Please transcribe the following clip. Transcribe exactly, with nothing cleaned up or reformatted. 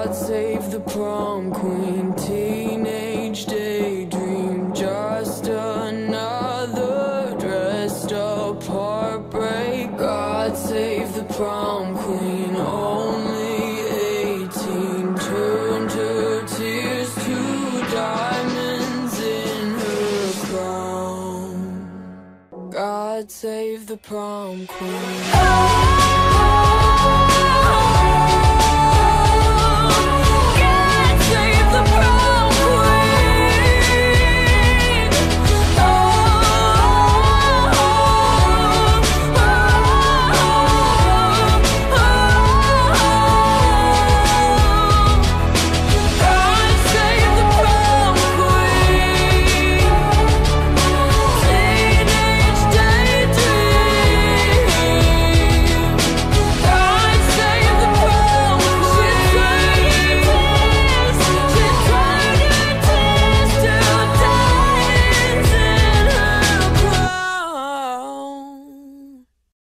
God save the prom queen, teenage daydream, just another dressed up heartbreak. God save the prom queen, only eighteen, turned her tears to diamonds in her crown. God save the prom queen.